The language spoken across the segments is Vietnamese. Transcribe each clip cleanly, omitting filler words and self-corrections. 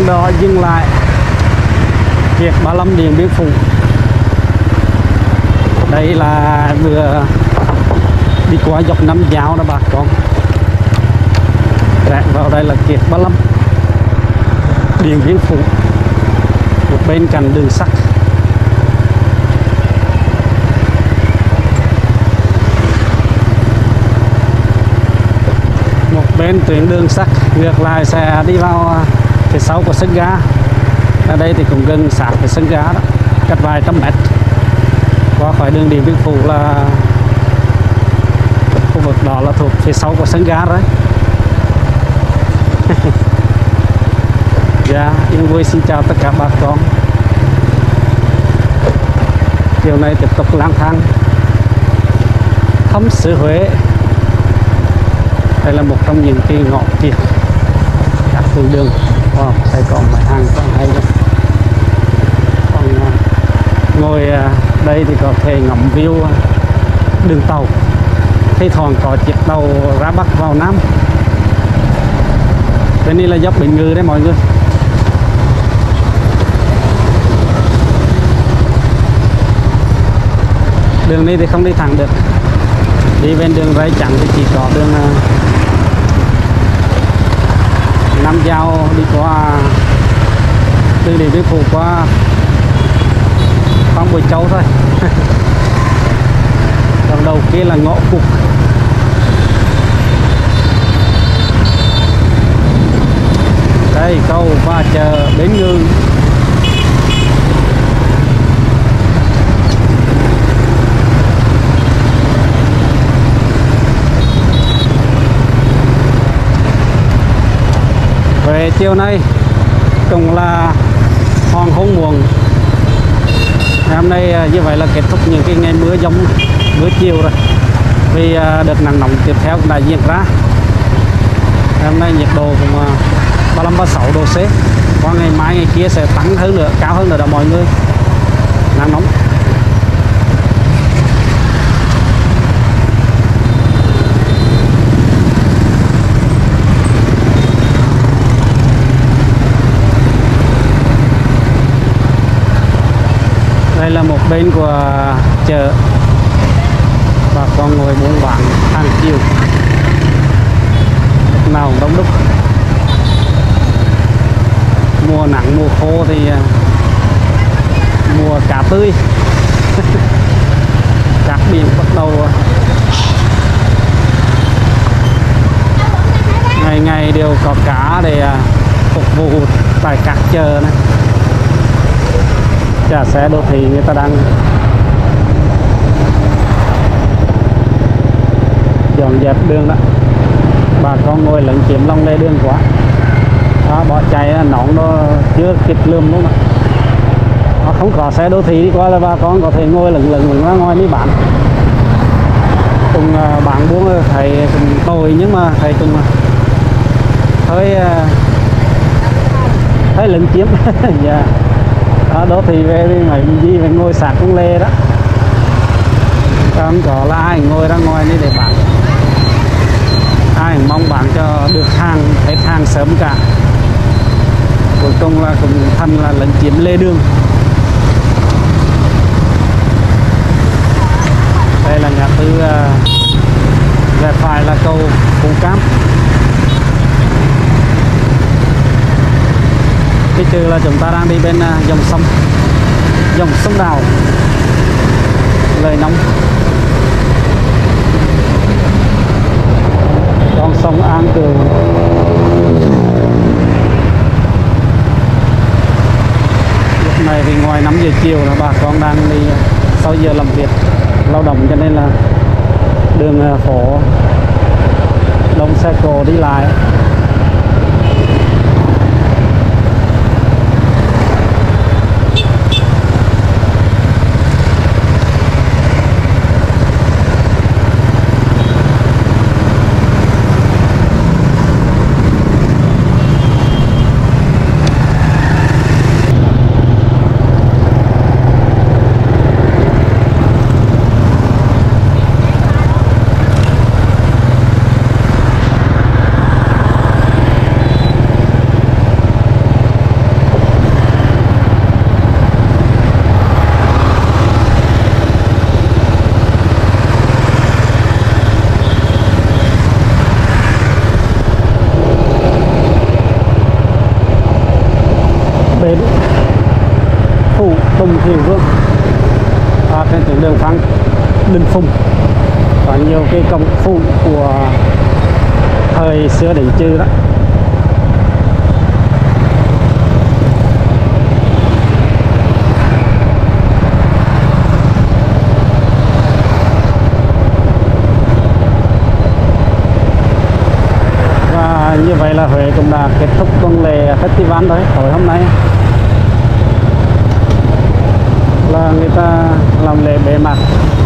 đỏ dừng lại Kiệt 35 Điện Biên Phủ. Đây là vừa đi qua dọc Nam Giáo đó bà con. Rẽ vào đây là Kiệt 35 Điện Biên Phủ, một bên cạnh đường sắt. Một bên tuyến đường sắt, ngược lại sẽ đi vào phía sau của sân ga. Ở đây thì cũng gần sát với sân ga đó, cách vài trăm mét. Qua khỏi đường Điện Biên Phủ là khu vực đó là thuộc phía sau của sân ga đấy. Dạ, Yên Vui xin chào tất cả bà con. Chiều nay tiếp tục lang thang thăm xứ Huế. Đây là một trong những cái ngõ kiệt các phương đường. Wow, đây còn mấy hàng còn hay lắm. Còn ngồi đây thì có thể ngắm view đường tàu. Thi thoảng có chiếc tàu ra Bắc vào Nam. Bên này là dốc Bình Ngư đấy mọi người. Đường này thì không đi thẳng được. Đi bên đường ray chắn thì chỉ có đường Nam Giao đi qua từ Điện Biên Phủ qua Phan Bội Châu thôi. Còn đầu kia là ngõ cụt. Đây câu và chờ Bến Ngư. Về chiều nay cũng là hoàng hôn muộn. Hôm nay như vậy là kết thúc những cái ngày mưa giông, mưa chiều rồi. Vì đợt nắng nóng tiếp theo cũng đã diễn ra. Hôm nay nhiệt độ cũng 35-36 độ C. Qua ngày mai ngày kia sẽ tăng hơn nữa, cao hơn nữa đó mọi người. Nắng nóng. Đây là một bên của chợ, bà con ngồi buôn bán hàng chiều, lúc nào cũng đông đúc. Mùa nắng mùa khô thì mùa cá tươi. Các biển bắt đầu ngày ngày đều có cá để phục vụ tại các chợ này. Chả xe đô thị người ta đang dọn dẹp đường đó. Bà con ngồi lấn chiếm lòng lề đường quá đó, bỏ chạy nón nó chưa kịp lườm luôn. Đó, không có xe đô thị đi qua là bà con có thể ngồi lấn ra ngoài mới bán. Cùng bạn buôn thầy cùng ngồi nhưng mà thầy cùng thấy lấn chiếm. Dạ. Đó, đô thị về thì mấy gì phải ngồi sạc con lê đó. Không có là ai ngồi ra ngoài đi để bán. Ai mong bán cho được hàng, hết hàng sớm cả. Cuối cùng là cũng thành là lấn chiếm lê đường. Đây là ngã tư về phải là cầu Phú Cam. Cái trừ là chúng ta đang đi bên dòng sông Đào, lời nóng. Con sông An Cường. Lúc này thì ngoài 5 giờ chiều là bà con đang đi sau giờ làm việc lao động, cho nên là đường phố đông xe cộ đi lại. có nhiều cái công phu của thời xưa đến chư đó. Và như vậy là Huế cũng đã kết thúc tuần lễ festival đấy. Tối hôm nay là người ta làm lễ bế mạc.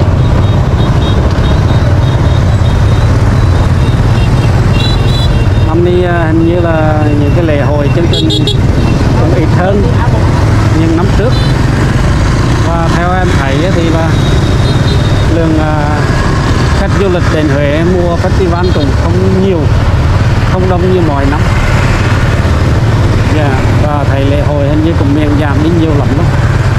Năm nay hình như là những cái lễ hội chương trình cũng ít hơn những năm trước, và theo em thấy thì là lượng khách du lịch đến Huế mua festival cũng không nhiều, không đông như mọi năm. Và thấy lễ hội hình như cũng miền giảm đi nhiều lắm đó.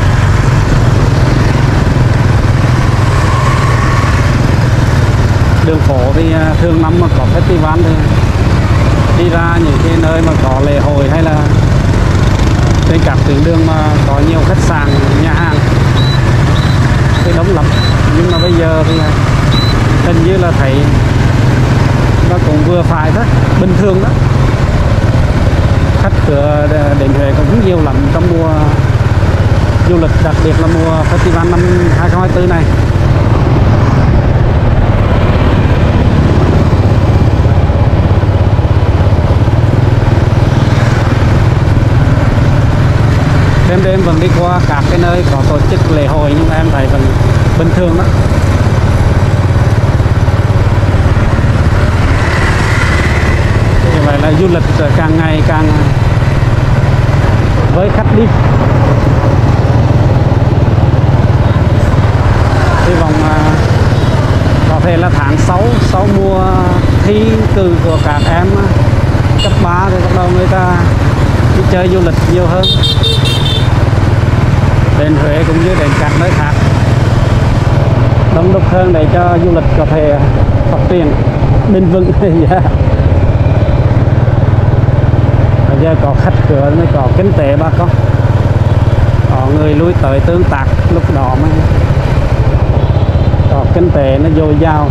Đường phố thì thường năm mà có festival thì đi ra những cái nơi mà có lễ hội hay là trên các tuyến đường mà có nhiều khách sạn, nhà hàng thì đông lắm. Nhưng mà bây giờ thì hình như là thấy nó cũng vừa phải thôi, bình thường đó. Khách cửa đến Huế cũng nhiều lắm trong mùa du lịch, đặc biệt là mùa festival năm 2024 này. Đêm vẫn đi qua các cái nơi có tổ chức lễ hội nhưng mà em thấy vẫn bình thường đó. Như vậy là du lịch càng ngày càng với khách đi. Hy vọng có thể là tháng 6 sau mùa thi cử của các em cấp 3 thì bắt đầu người ta đi chơi du lịch nhiều hơn, đến Huế cũng như đến các nơi khác đông đúc hơn để cho du lịch có thể phát triển bền vững. Bây giờ có khách cửa mới có kinh tế bà con, có người lui tới tương tác, lúc đó mới có kinh tế nó dồi dào.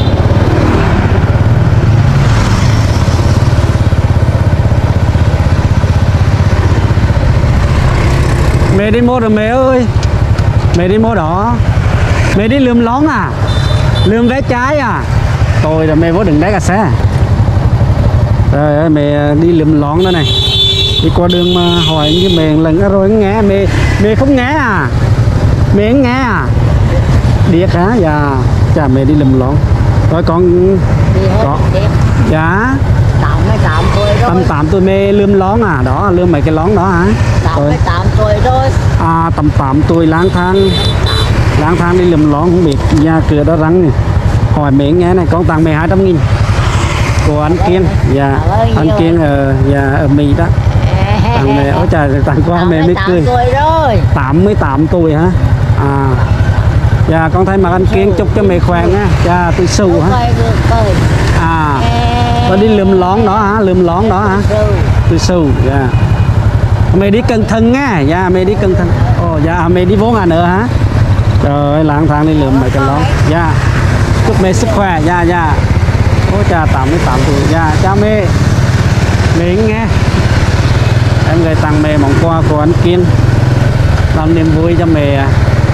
Mẹ đi mua rồi mẹ ơi, mẹ đi mua đó, mẹ đi lượm lón à, lượm vé trái à, tôi là mẹ vô đừng đá cả xe. Rồi mẹ đi lượm lón đó này, đi qua đường mà hỏi như mẹ lần rồi nghe mẹ không nghe à, mẹ không nghe à, điếc hả? Dạ, chà mẹ đi lượm lón. Rồi con có dạ tầm 8 tuổi mẹ lượm lón à, đó lượm mấy cái lón đó hả? 8 tuổi rồi. À, tầm 8 tuổi lang thang đi lượm lón không biết nhà cửa đó rắn này. Hỏi mẹ nghe này, con tặng mẹ 200.000 của anh Kiên. Dạ, anh Kiên ở Mỹ đó. Tặng mẹ, ôi trời, tặng qua mẹ mới cười. 88 tuổi hả? À, dạ con thấy mà anh Kiên chúc cho mẹ khỏe nha. Dạ, tôi xù hả? À, con đi lượm lón đó hả? Lượm lón đó hả? Tôi xù, dạ. Mẹ đi Cần Thơ nha, dạ mẹ đi Cần Thơ. Ồ dạ mẹ đi Vốn Hà nữa hả? Trời ơi, lang thang đi lượm mấy cái lón. Dạ. Chúc mẹ sức khỏe. Dạ dạ. Ôi cha 88 tuổi. Dạ chào mẹ. Mẹ nghe. Em gửi tặng mẹ món quà của anh Kiên, làm niềm vui cho mẹ.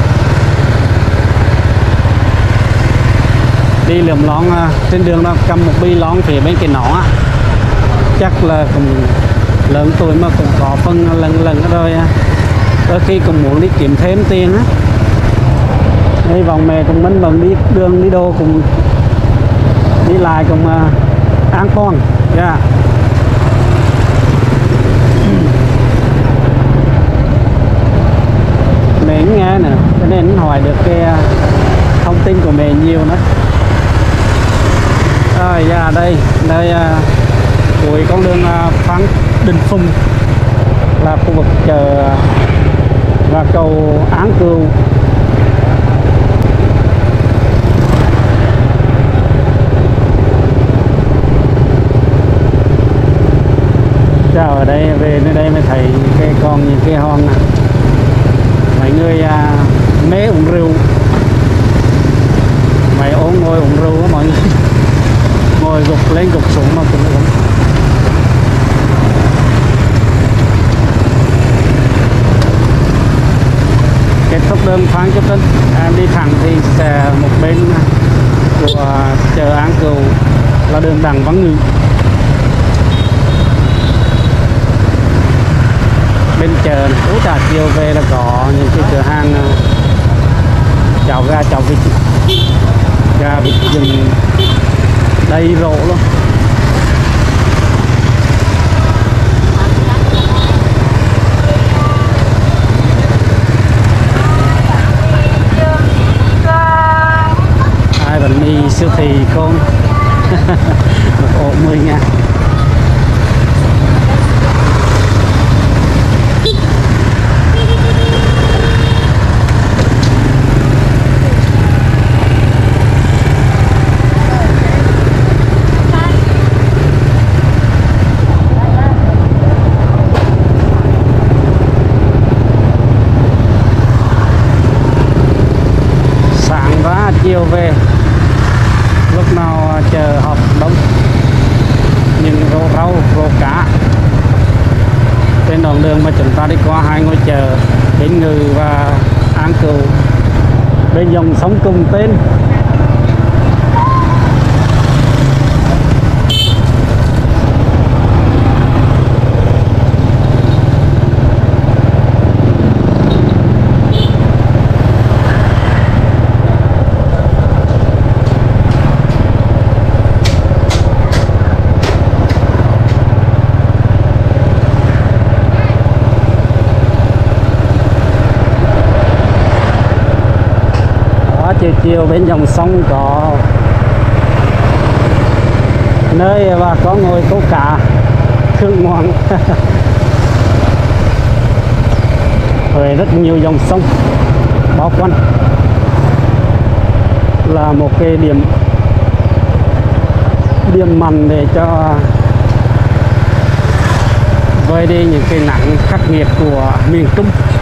Đi lượm lón trên đường nó cầm một bi lón phía bên cái nỏ. Chắc là cũng lớn tuổi mà cũng có phân lần rồi, đôi khi cũng muốn đi kiếm thêm tiền á. Hy vọng mẹ cũng minh mừng đi đường đi đô cùng đi lại cùng an toàn. Yeah. Mẹ nghe nè, cho nên hỏi được cái thông tin của mẹ nhiều nữa. Rồi dạ đây cuối con đường Phan Đình Phùng là khu vực chợ và cầu Án Cừu. Chào, ở đây về nơi đây mới thấy cái con những cái hòn này. Mấy người mê uống rượu, mấy ốm ngồi uống rượu gục lên gục xuống mà cũng không. Kết thúc đơn thoáng chút đến em đi thẳng thì sẽ một bên của chợ An Cựu là đường Đặng Văn Ngự, bên chợ ú trà chiều về là có những cái cửa hàng chảo gà chảo vịt, gà vịt rừng đầy rộ luôn. Hai bánh mì siêu thị con một ổ 10.000. Sáng ra chiều về, lúc nào chờ họp đông, những rau rau rau cá trên đoạn đường mà chúng ta đi qua hai ngôi chợ Bến Ngự và An Cựu bên dòng sông cùng tên. Chiều chiều bên dòng sông có nơi bà có ngồi câu cá thương ngoan. Rồi rất nhiều dòng sông bao quanh, là một cái điểm mạnh để cho vơi đi những cái nắng khắc nghiệt của miền Trung,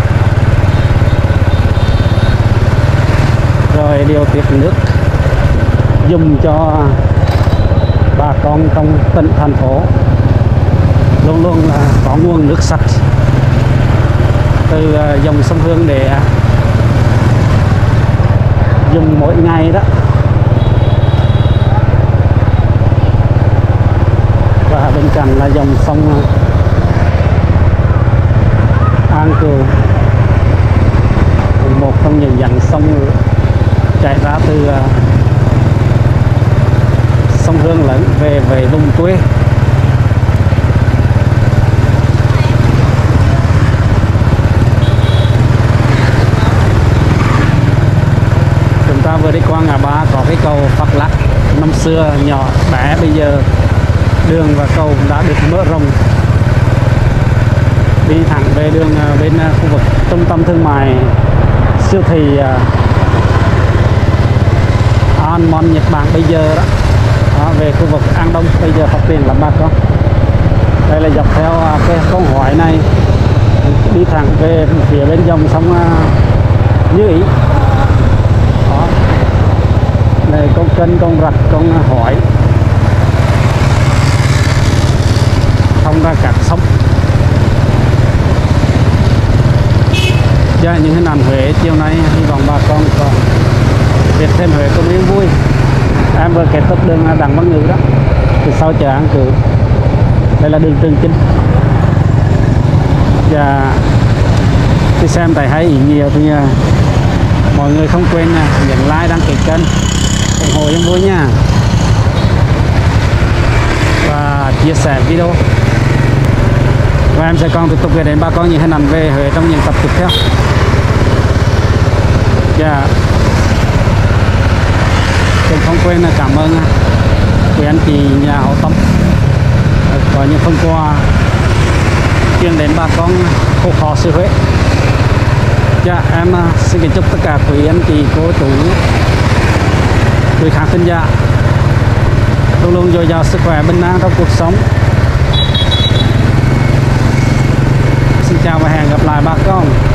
rồi điều tiết nước dùng cho bà con trong tỉnh thành phố luôn luôn là có nguồn nước sạch từ dòng sông Hương để dùng mỗi ngày đó. Và bên cạnh là dòng sông An Cựu, một trong những dòng sông chạy ra từ sông Hương lớn về vùng quê. Chúng ta vừa đi qua ngã ba có cái cầu Phật Lắc, năm xưa nhỏ bé, bây giờ đường và cầu đã được mở rộng, đi thẳng về đường bên khu vực trung tâm thương mại siêu thị An Nhật Bản bây giờ đó. Về khu vực An Đông bây giờ phát triển lắm bà con. Đây là dọc theo cái con hỏi này đi thẳng về phía bên dòng sông Như Ý. Đó. Đây con kênh, con rạch, con hỏi thông ra các sông. Và những hình ảnh Huế chiều nay hy vọng bà con còn biết thêm Huế có miếng vui. Em vừa kết thúc đường Đặng Văn Ngự đó, từ sau chợ An Cựu. Đây là đường Trường Chinh. Và khi xem tài hay ý nghĩa thì mọi người không quên nhấn like, đăng ký kênh, ủng hộ em vui nha, và chia sẻ video. Và em sẽ còn tiếp tục gửi đến bà con những hình ảnh về Huế trong những tập tiếp theo. Và cũng không quên là cảm ơn quý anh chị nhà hảo tâm có những phần quà truyền đến bà con khổ khó xứ Huế. Dạ, em xin kính chúc tất cả quý anh chị, cô chú, quý khán thính giả luôn luôn dồi dào sức khỏe, bình an trong cuộc sống. Xin chào và hẹn gặp lại bà con.